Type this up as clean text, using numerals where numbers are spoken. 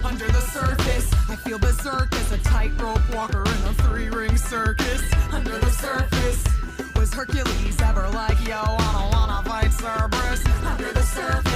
Under the surface, I feel berserk as a tightrope walker in a three-ring circus. Under the surface, was Hercules ever like, yo, I don't wanna fight Cerberus? Under the surface,